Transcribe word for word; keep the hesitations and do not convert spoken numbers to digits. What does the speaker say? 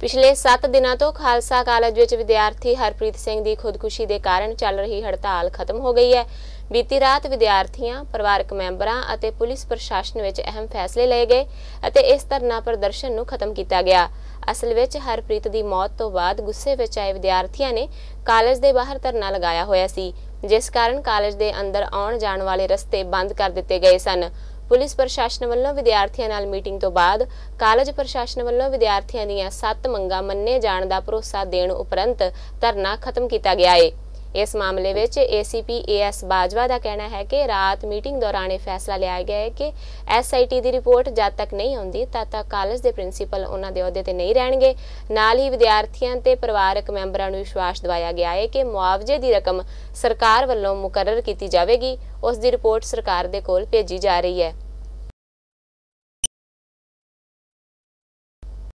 पिछले सत्त दिनों तो खालसा कालेज विच विद्यार्थी हरप्रीत सिंह की खुदकुशी के कारण चल रही हड़ताल खत्म हो गई है। बीती रात विद्यार्थियों, परिवारक मैंबरां अते पुलिस प्रशासन विच अहम फैसले लए गए अते इस धरना प्रदर्शन नूं खत्म किया गया। असल विच हरप्रीत की मौत तो बाद गुस्से विच आए विद्यार्थियों ने कालेज के बाहर धरना लगाया होया सी, जिस कारण कालेज के अंदर आउण जाण वाले रस्ते बंद कर दिते गए सन। पुलिस प्रशासन वालों विद्यार्थियों नाल मीटिंग तो बाद कालेज प्रशासन वालों विद्यार्थियों दीआं सत्त मंगां मन्ने जाण दा भरोसा देण उपरंत धरना खत्म किया गया है। इस मामले विच A C P A S Bajwa का कहना है कि रात मीटिंग दौरान यह फैसला लिया गया है कि एस आई टी की रिपोर्ट जब तक नहीं आउंदी तद तक कालेज के प्रिंसीपल उन्हां दे अहुदे ते नहीं रहणगे। नाल ही विद्यार्थियों ते परिवारक मैंबरां नूं विश्वास दिवाया गया है कि मुआवजे की रकम सरकार वालों मुकर्रर की जाएगी। उस दी रिपोर्ट सरकार दे कोल भेजी जा रही है।